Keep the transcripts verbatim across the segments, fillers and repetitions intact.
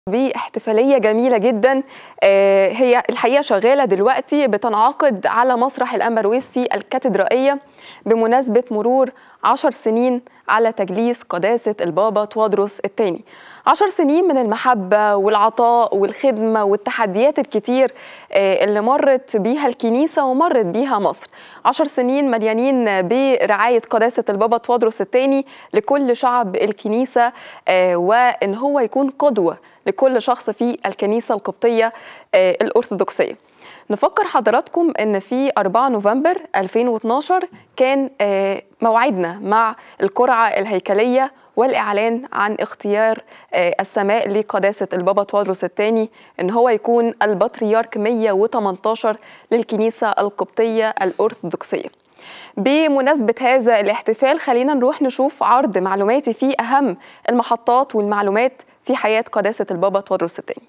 باحتفالية جميلة جدًا آآ هي الحقيقة شغالة دلوقتي بتنعقد على مسرح الأنبرويس في الكاتدرائية بمناسبة مرور عشر سنين على تجليس قداسة البابا توادرس الثاني. عشر سنين من المحبة والعطاء والخدمة والتحديات الكتير آآ اللي مرت بيها الكنيسة ومرت بيها مصر. عشر سنين مليانين برعاية قداسة البابا توادرس الثاني لكل شعب الكنيسة آآ وإن هو يكون قدوة لكل شخص في الكنيسة القبطية آه الأرثوذكسية. نفكر حضراتكم أن في أربعة نوفمبر ألفين واثناشر كان آه موعدنا مع القرعة الهيكلية والإعلان عن اختيار آه السماء لقداسة البابا توادرس الثاني أن هو يكون البطريرك مئة وثمانية عشر للكنيسة القبطية الأرثوذكسية. بمناسبة هذا الاحتفال خلينا نروح نشوف عرض معلوماتي فيه أهم المحطات والمعلومات في حياة قداسة البابا توادرس الثاني.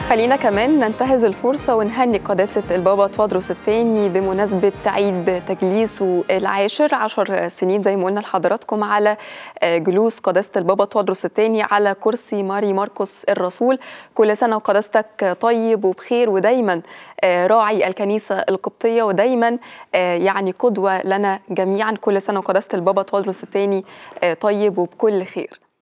خلينا كمان ننتهز الفرصة ونهني قداسة البابا توادرس الثاني بمناسبة عيد تجليسه العاشر، عشر سنين زي ما قلنا لحضراتكم على جلوس قداسة البابا توادرس الثاني على كرسي ماري مرقس الرسول. كل سنة وقداستك طيب وبخير، ودايما راعي الكنيسة القبطية، ودايما يعني قدوة لنا جميعا. كل سنة وقداسة البابا توادرس الثاني طيب وبكل خير.